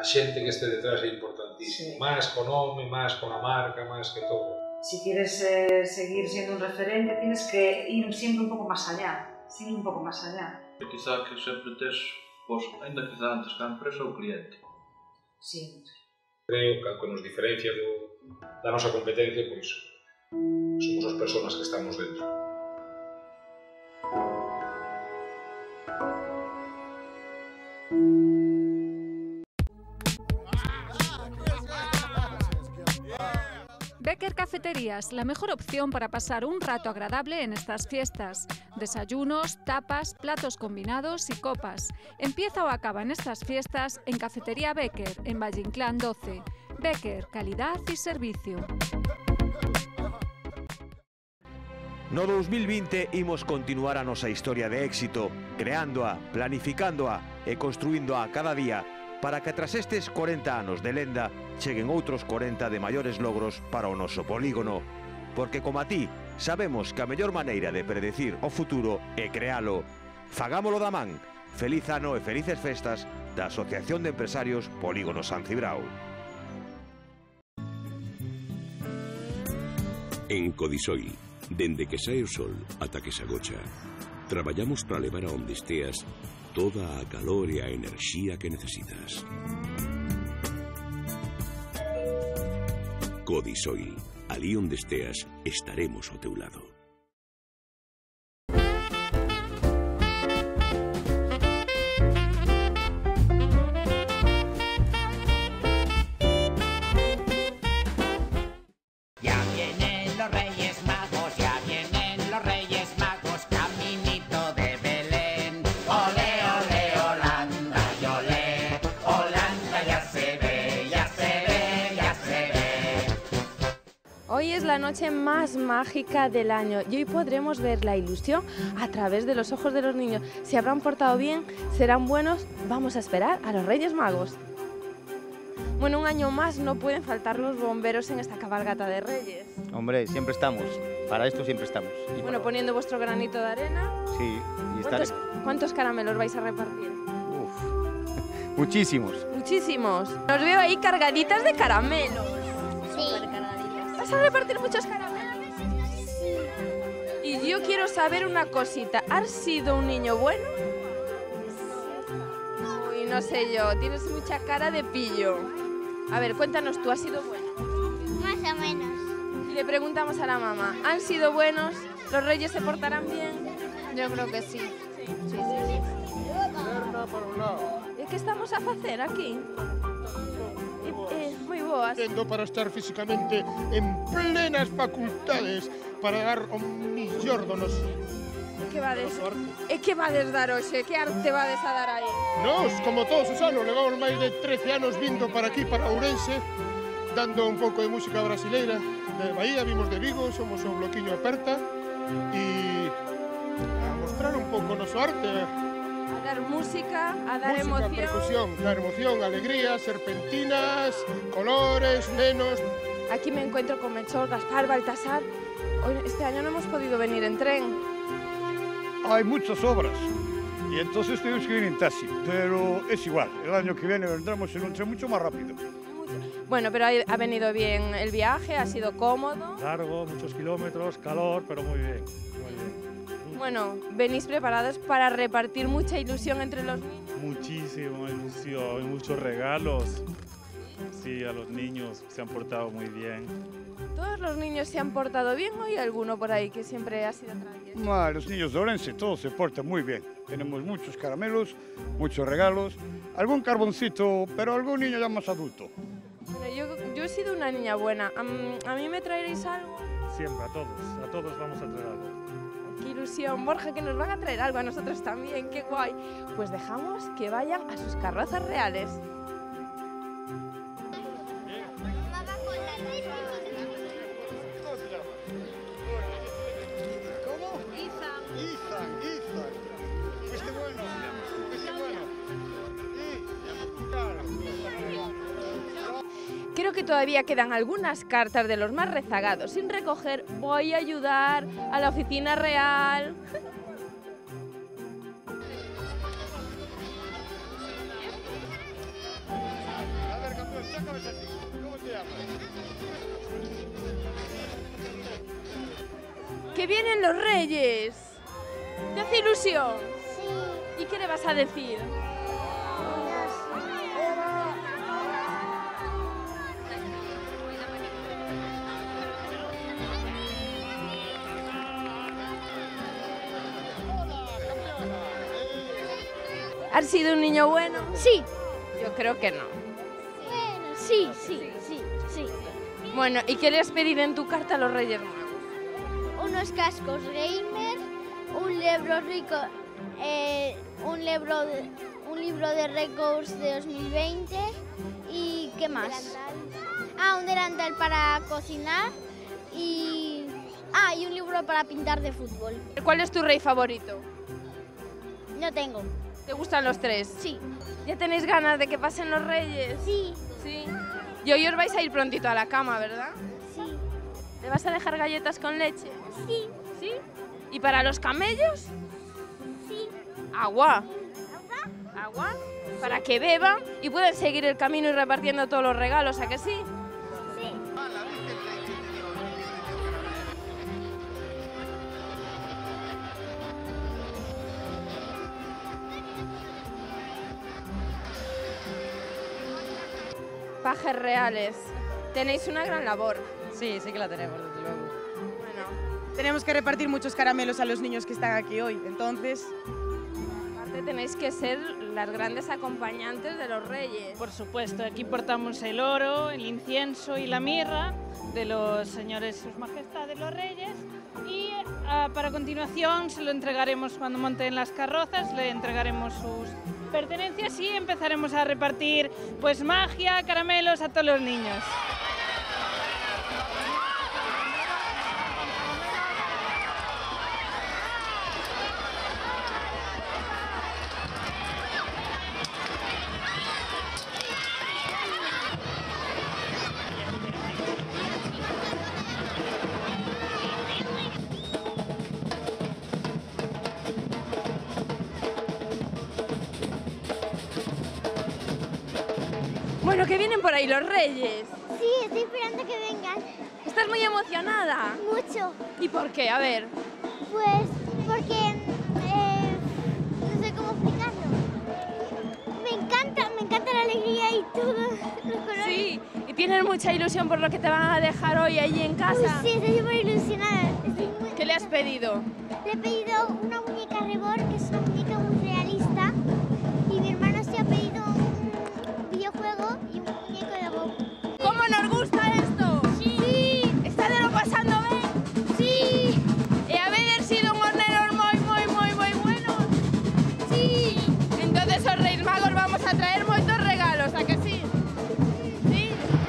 a xente que este detrás é importantísimo. Más con home, más con a marca, más que todo. Si quieres seguir siendo un referente, tienes que ir siempre un pouco máis allá, seguir un pouco máis allá. Quizá que sempre tes, pois, ainda quizá antes que a empresa ou o cliente. Sí. Creo que o que nos diferencia da nosa competencia, pois, somos as persoas que estamos dentro. Becker Cafeterías, la mejor opción para pasar un rato agradable en estas fiestas. Desayunos, tapas, platos combinados y copas. Empieza o acaba en estas fiestas en Cafetería Becker, en Valle Inclán 12. Becker, calidad y servicio. No 2020 imos continuar a nosa historia de éxito, creándoa, planificándoa e construíndoa cada día, para que tras estes 40 anos de lenda cheguen outros 40 de maiores logros para o noso polígono. Porque como a ti, sabemos que a mellor maneira de predecir o futuro é crealo. Fagámolo da man. Feliz ano e felices festas da Asociación de Empresarios Polígono San Cibrao. En Codisoi, dende que sae o sol ata que se agocha, traballamos para levar a onde esteas toda a calor e a enerxía que necesitas. Codisoi, alí onde esteas, estaremos ao teu lado. Ya vienen los Reyes Magos, ya vienen los Reyes Magos, caminito de Belén. Ole, ole, Holanda, y ole, Holanda ya se ve, ya se ve, ya se ve. Hoy es la noche más mágica del año y hoy podremos ver la ilusión a través de los ojos de los niños. Si habrán portado bien, serán buenos, vamos a esperar a los Reyes Magos. Bueno, un año más no pueden faltar los bomberos en esta cabalgata de Reyes. Hombre, siempre estamos. Para esto siempre estamos. Y bueno, poniendo vuestro granito de arena. Sí. Y ¿Cuántos caramelos vais a repartir? Uf, muchísimos. Muchísimos. Os veo ahí cargaditas de caramelos. Sí. ¿Vas a repartir muchos caramelos? Sí. Y yo quiero saber una cosita. ¿Has sido un niño bueno? Uy, no sé yo. Tienes mucha cara de pillo. A ver, cuéntanos tú, ¿has sido bueno? Más o menos. Y le preguntamos a la mamá, ¿han sido buenos? ¿Los reyes se portarán bien? Yo creo que sí. Sí. E que estamos a facer aquí? Moi boas. Tendo para estar físicamente en plenas facultades para dar o millor do noso. E que vades dar hoxe? Que arte vades a dar aí? Nos, como todos os anos, levamos máis de 13 anos vindo para aquí, para Ourense, dando un pouco de música brasileira de Bahía, vimos de Vigo, somos o bloquiño Aperta, e a mostrar un pouco o noso arte. A dar música, a dar emoción. Percusión, dar emoción, alegría, serpentinas, colores, nenos. Aquí me encuentro con Melchor, Gaspar, Baltasar. Hoy, este año no hemos podido venir en tren. Hay muchas obras y entonces tenemos que ir en taxi, pero es igual, el año que viene vendremos en un tren mucho más rápido. Bueno, pero ha venido bien el viaje, ha sido cómodo. Largo, muchos kilómetros, calor, pero muy bien, muy bien. Bueno, ¿venís preparados para repartir mucha ilusión entre los niños? Muchísima ilusión y muchos regalos. Sí, a los niños se han portado muy bien. ¿Todos los niños se han portado bien o hay alguno por ahí que siempre ha sido travieso? Los niños de Ourense todos se portan muy bien. Tenemos muchos caramelos, muchos regalos, algún carboncito, pero algún niño ya más adulto. Bueno, yo he sido una niña buena. ¿A mí me traeréis algo? Siempre, a todos vamos a traer algo. Qué ilusión, Borja, que nos van a traer algo a nosotros también, qué guay. Pues dejamos que vayan a sus carrozas reales. Creo que todavía quedan algunas cartas de los más rezagados sin recoger. Voy a ayudar a la oficina real. ¡Que vienen los Reyes! ¿Te hace ilusión? Sí. ¿Y qué le vas a decir? ¿Has sido un niño bueno? Sí. Yo creo que no. Bueno, sí. Bueno, ¿y qué le has pedido en tu carta a los Reyes Magos? Unos cascos gamer, un libro rico, un libro de récords de 2020 y ¿qué más? Un delantal para cocinar y un libro para pintar de fútbol. ¿Cuál es tu rey favorito? No tengo. ¿Te gustan los tres? Sí. ¿Ya tenéis ganas de que pasen los Reyes? Sí. Sí. Y hoy os vais a ir prontito a la cama, ¿verdad? Sí. ¿Le vas a dejar galletas con leche? Sí. ¿Sí? ¿Y para los camellos? Sí. ¿Agua? ¿Agua? Para que beban y puedan seguir el camino y repartiendo todos los regalos, ¿a que sí? Sí. Pajes reales, tenéis una gran labor. Sí, sí que la tenemos, desde luego. Bueno, tenemos que repartir muchos caramelos a los niños que están aquí hoy, entonces... Aparte tenéis que ser las grandes acompañantes de los Reyes. Por supuesto, aquí portamos el oro, el incienso y la mirra de los señores, sus majestades los Reyes, y para continuación se lo entregaremos cuando monten las carrozas, le entregaremos sus pertenencias y empezaremos a repartir pues magia, caramelos a todos los niños. Bueno, que vienen por ahí los Reyes. Sí, estoy esperando que vengan. ¿Estás muy emocionada? Mucho. ¿Y por qué? A ver. Pues porque no sé cómo explicarlo. Me encanta la alegría y todo, los colores. Sí, y tienes mucha ilusión por lo que te van a dejar hoy allí en casa. Sí, estoy súper ilusionada. ¿Qué le has pedido? Le he pedido una muñeca Reborn, que es una muñeca muy realista, y mi hermano se ha pedido un videojuego y un muñeco de Bob. ¿Cómo nos gusta esto? Sí. ¿Está de lo pasando bien? Sí. ¿Y habéis sido unos nenos muy buenos? Sí. Entonces os Reyes Magos vamos a traer muchos regalos, ¿a que sí? Sí.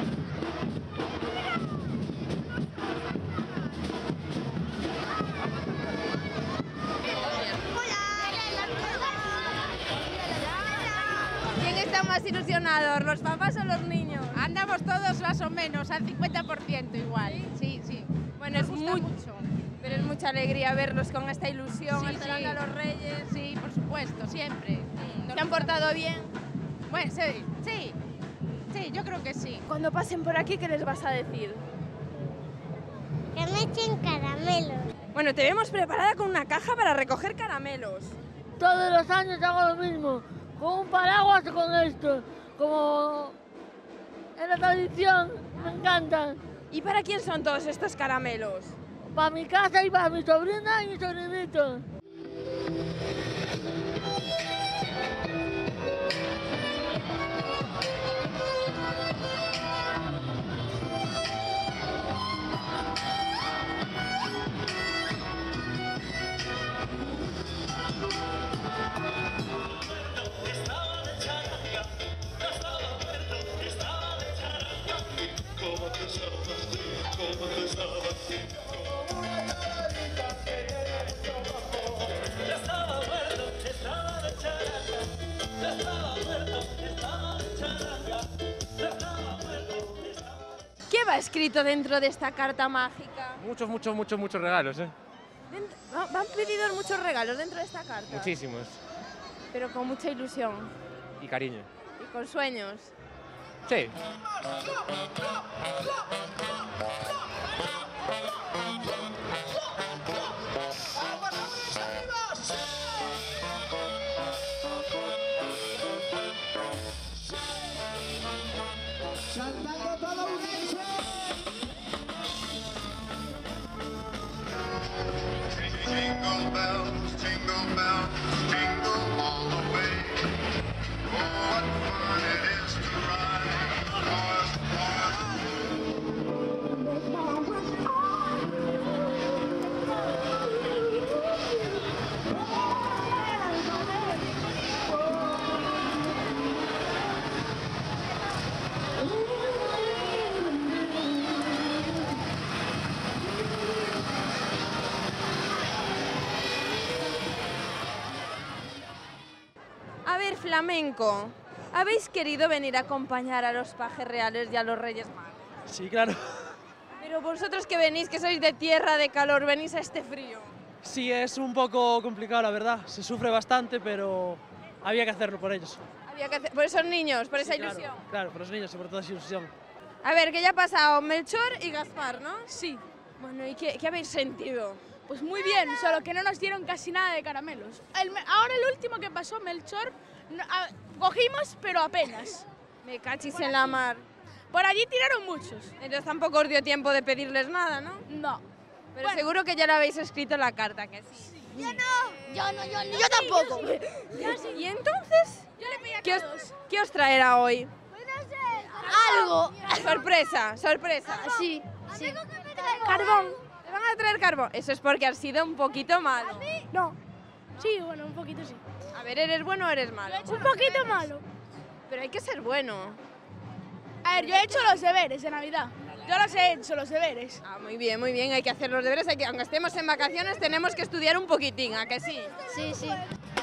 ¿Quién está más ilusionados, los papás o los niños? Andamos todos más o menos, al 50% igual. Sí. Bueno, es mucho, pero es mucha alegría verlos con esta ilusión, Sí, esperando a los Reyes. Sí, por supuesto, siempre. ¿Se han portado bien? Bueno, sí, yo creo que sí. Cuando pasen por aquí, ¿qué les vas a decir? Que me echen caramelos. Bueno, te vemos preparada con una caja para recoger caramelos. Todos los años hago lo mismo, con un paraguas con esto, como en la tradición, me encantan. ¿Y para quién son todos estos caramelos? Para mi casa y para mi sobrina y mi sobrinito. ¿Qué va escrito dentro de esta carta mágica? Muchos regalos, ¿eh? Van pedidos muchos regalos dentro de esta carta. Muchísimos. Pero con mucha ilusión Y cariño. y con sueños. Sí. Cantando todo Ourense. Jingle bells, jingle all the way. Oh, what fun it is to ride horse, A ver, flamenco, ¿habéis querido venir a acompañar a los pajes reales y a los Reyes Magos? Sí, claro. Pero vosotros que venís, que sois de tierra, de calor, venís a este frío. Sí, es un poco complicado, la verdad. Se sufre bastante, pero había que hacerlo por ellos. Había que hacer, por esos niños, por esa Sí, claro, ilusión. Claro, por los niños y por toda esa ilusión. A ver, que ya ha pasado Melchor y Gaspar, ¿no? Sí. Bueno, ¿y qué habéis sentido? Pues muy bien, solo que no nos dieron casi nada de caramelos. Ahora el último que pasó, Melchor, cogimos, pero apenas. Me cachis en la mar. Por allí tiraron muchos. Entonces tampoco os dio tiempo de pedirles nada, ¿no? No. Pero bueno, seguro que ya lo habéis escrito en la carta, que sí. Yo no. Yo tampoco. ¿Y entonces? Yo le pedí a todos. ¿Qué os traerá hoy? Pues no sé. Algo. Sorpresa, sorpresa. Sí. Carbón. ¿Te van a traer carbón? Eso es porque has sido un poquito malo. No. Sí, bueno, un poquito sí. A ver, ¿eres bueno o eres malo? Un poquito malo. Pero hay que ser bueno. A ver, yo he hecho los deberes de Navidad. Yo los he hecho, los deberes. Ah, muy bien, hay que hacer los deberes. Aunque estemos en vacaciones, tenemos que estudiar un poquitín, ¿a que sí? Sí, sí.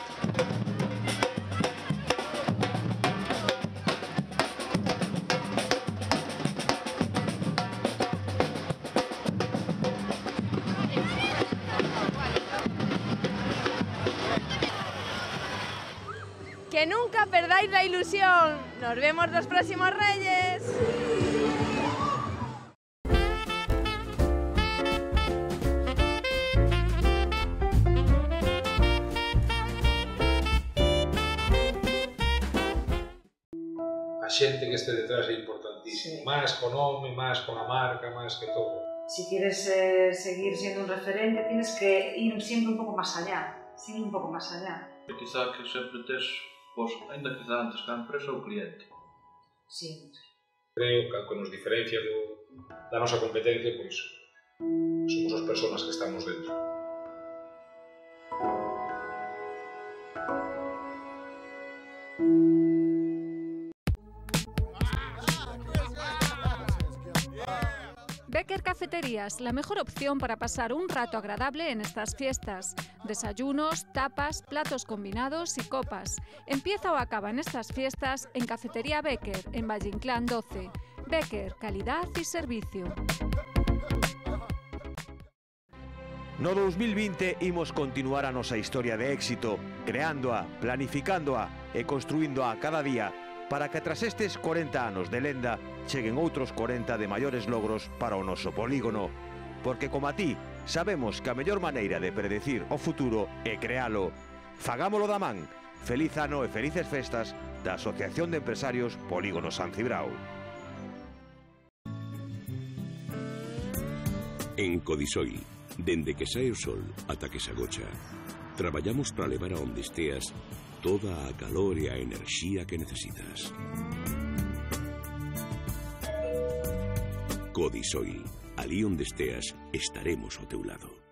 Que nunca perdáis la ilusión. Nos vemos los próximos Reyes. A xente que este detrás é importantísimo. Sí. Más con home, más con a marca, más que todo. Si quieres seguir siendo un referente, tienes que ir siempre un poco más allá. Sigue un poco más allá. Quizá que sempre tes, pois, ainda quizá antes que a empresa ou o cliente. Sí. Creo que o que nos diferencia da nosa competencia, pois, somos as persoas que estamos dentro. Becker Cafeterías, la mejor opción para pasar un rato agradable en estas fiestas. Desayunos, tapas, platos combinados y copas. Empieza o acaba en estas fiestas en Cafetería Becker, en Valle Inclán 12. Becker, calidad y servicio. No 2020 imos continuar a nosa historia de éxito, creándoa, planificándoa e construíndoa cada día, para que tras estes 40 anos de lenda cheguen outros 40 de maiores logros para o noso polígono. Porque como a ti, sabemos que a mellor maneira de predecir o futuro é crealo. Fagámolo da man. Feliz ano e felices festas da Asociación de Empresarios Polígono San Cibrao. En Codisoi, dende que sae o sol ata que se agocha, traballamos para levar a onde esteas toda a calor e a enerxía que necesitas. Codisoi, alí onde esteas, estaremos ao teu lado.